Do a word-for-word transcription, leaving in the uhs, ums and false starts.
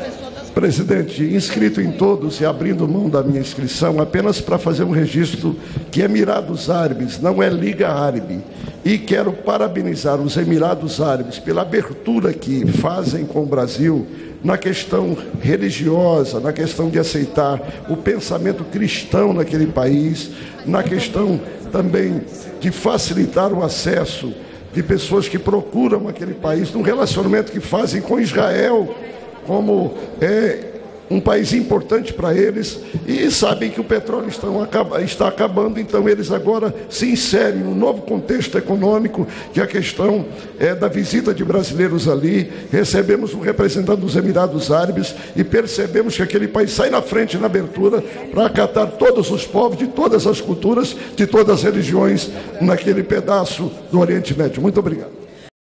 Presidente, inscrito em todos e abrindo mão da minha inscrição apenas para fazer um registro que Emirados Árabes não é Liga Árabe. E quero parabenizar os Emirados Árabes pela abertura que fazem com o Brasil na questão religiosa, na questão de aceitar o pensamento cristão naquele país, na questão também de facilitar o acesso de pessoas que procuram aquele país, num relacionamento que fazem com Israel, como é um país importante para eles, e sabem que o petróleo estão, está acabando, então eles agora se inserem no novo contexto econômico, que é a questão é, da visita de brasileiros ali. Recebemos um representante dos Emirados Árabes e percebemos que aquele país sai na frente na abertura para acatar todos os povos, de todas as culturas, de todas as religiões, naquele pedaço do Oriente Médio. Muito obrigado.